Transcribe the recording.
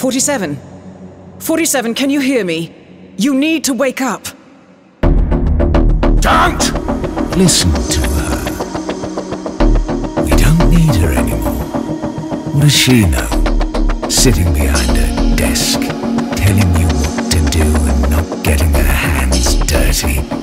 47. 47, can you hear me? You need to wake up. Don't! Listen to her. We don't need her anymore. What does she know? Sitting behind her desk, telling you what to do and not getting her hands dirty.